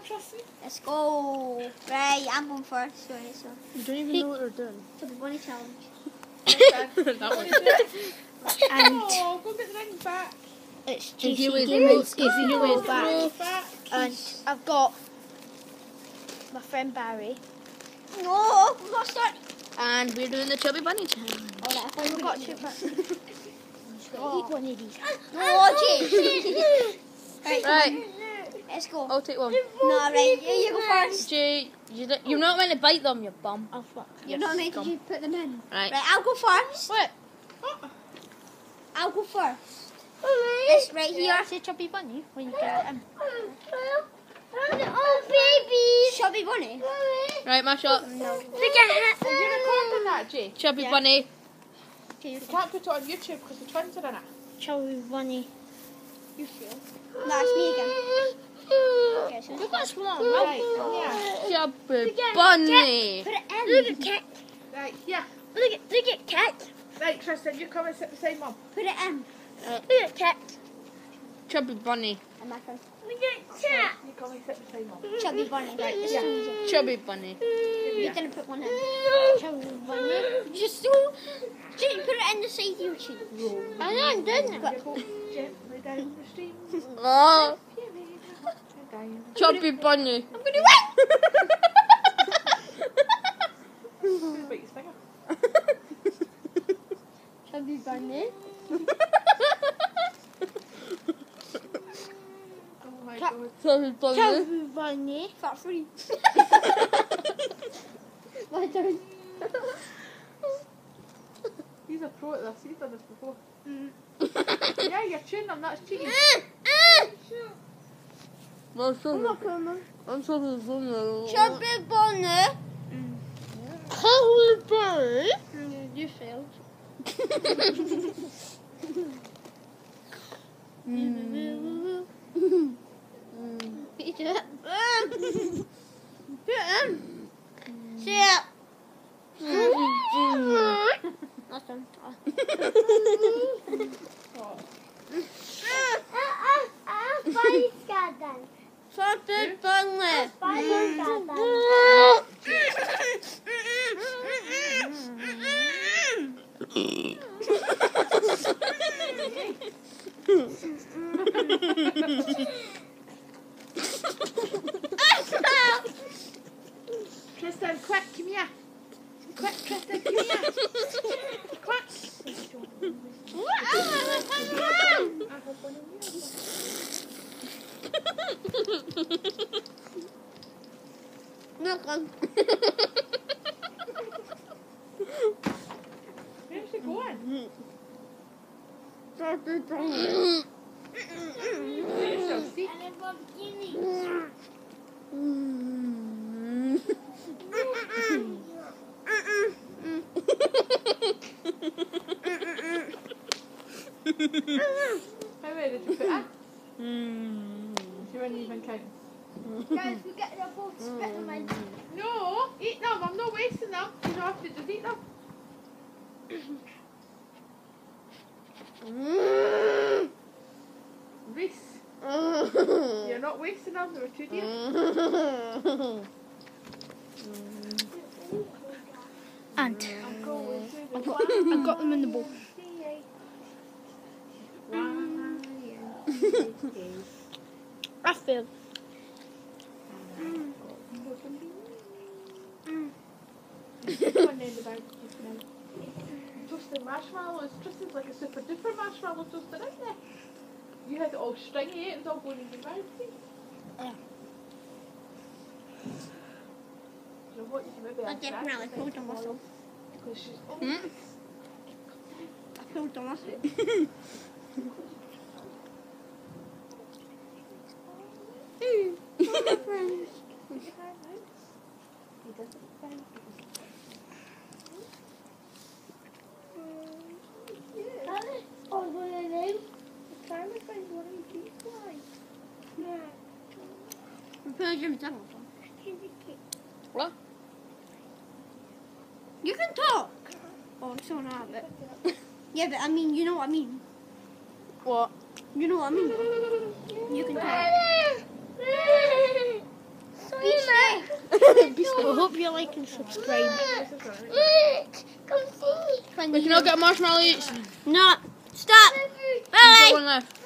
Tristan. Let's go. Right, I'm going first. Right, so. You don't even know what they're doing. Chubby Bunny challenge. That one. And Oh, go get the ring back. it's If you GC was Games back. Back. And I've got my friend Barry. No, we've got to start. And we're doing the Chubby Bunny challenge. Alright, I thought we got to. Eat one of these. Oh, Jay. Right, Let's go. I'll take one. No, right, you go first. Jay, you're not meant to bite them, you bum. Oh, fuck. You're not making scum. you put them in. Right. Right, I'll go first. What? I'll go first. It's right here. Say Chubby Bunny when you get it in. Oh, baby. Chubby Bunny. Right, my shot. No. You're recording that, Jay. Chubby Yeah. Bunny. You can't put it on YouTube because the twins are in it. Chubby Bunny. You feel? No, it's me again. Okay, so Look at small. Right, yeah. Chubby Bunny. put it in. Look at cat. Right, yeah. Look at cat. Right, Tristan, you come and sit beside Mum. Put it in. Look at cat. Chubby Bunny. And my friend. Look at cat. You come and sit beside Mum. Chubby Bunny. Right, it's too easy. Chubby Bunny. You didn't put one in. Chubby Bunny. Just so. Just put it in the side of your cheek. I know, didn't You go gently down the stream. Oh, Down. Chubby Bunny. I'm gonna win. Who's bite his finger? Chubby Bunny. Oh my god. Chubby Bunny. Chubby Bunny. Fat free. My turn. He's a pro at this. He's done this before. Yeah, you're chewing them. That's cheating. I'm Chubby Bunny. Chubby Bunny. Chubby Bunny. You failed. Eat it. Put it in. See it. That's done. Chubby Bunny. Tristan, quick, come here. Quick, Tristan, come here. Quick. Look, Where's she going? Chubby Bunny. You're so sick. How many did you put in? You weren't even counting. Guys, we get the both spit them in. No, eat them. I'm not wasting them. You don't have to just eat them. Reese, you're not wasting them. They were too dear. And I've got them in the bowl. I failed. Toasted marshmallows. Tristan's like a super duper marshmallow toaster, isn't it? You had it all stringy, it was all going in your mouth. Yeah. So what you can maybe I definitely pulled a muscle. because she's I pulled a muscle. My friends. Oh, what are they? What? You can talk. Oh, I'm so not it. Yeah, but I mean, you know what I mean. What? You know what I mean. You can talk. I hope you like and subscribe. Come see. We can all get a marshmallow each. No. Stop. Bye. One left.